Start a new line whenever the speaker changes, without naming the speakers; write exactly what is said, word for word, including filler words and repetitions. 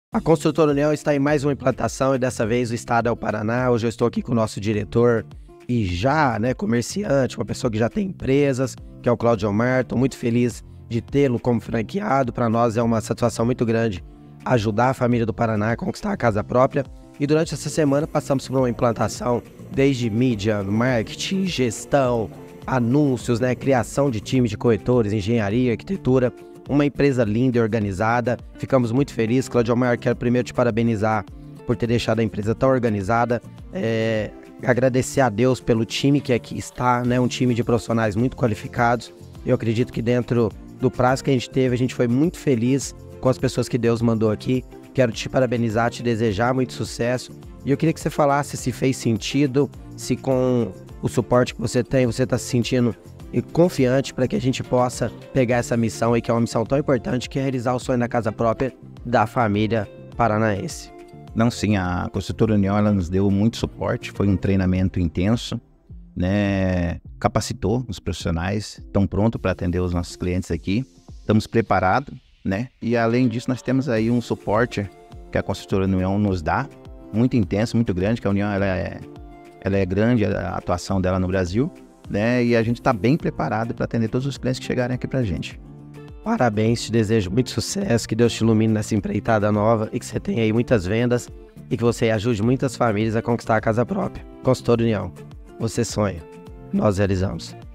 A Construtora União está em mais uma implantação e dessa vez o estado é o Paraná. Hoje eu estou aqui com o nosso diretor e já, né, comerciante, uma pessoa que já tem empresas, que é o Cláudio Omar. Estou muito feliz de tê-lo como franqueado. Para nós é uma satisfação muito grande ajudar a família do Paraná a conquistar a casa própria. E durante essa semana passamos por uma implantação desde mídia, marketing, gestão, anúncios, né, criação de time de corretores, engenharia, arquitetura. Uma empresa linda e organizada. Ficamos muito felizes. Cláudio Omar, quero primeiro te parabenizar por ter deixado a empresa tão organizada. É, agradecer a Deus pelo time que aqui está, né? Um time de profissionais muito qualificados. Eu acredito que dentro do prazo que a gente teve, a gente foi muito feliz com as pessoas que Deus mandou aqui. Quero te parabenizar, te desejar muito sucesso. E eu queria que você falasse se fez sentido, se com o suporte que você tem, você está se sentindo e confiante para que a gente possa pegar essa missão aí, que é uma missão tão importante, que é realizar o sonho da casa própria da família paranaense.
Não, sim, a Construtora União, ela nos deu muito suporte, foi um treinamento intenso, né? Capacitou os profissionais, estão prontos para atender os nossos clientes aqui, estamos preparados, né? E além disso, nós temos aí um suporte que a Construtora União nos dá, muito intenso, muito grande, que a União ela é, ela é grande, a atuação dela no Brasil, né? E a gente está bem preparado para atender todos os clientes que chegarem aqui para a gente.
Parabéns, te desejo muito sucesso, que Deus te ilumine nessa empreitada nova e que você tenha aí muitas vendas e que você ajude muitas famílias a conquistar a casa própria. Construtora União, você sonha, nós realizamos.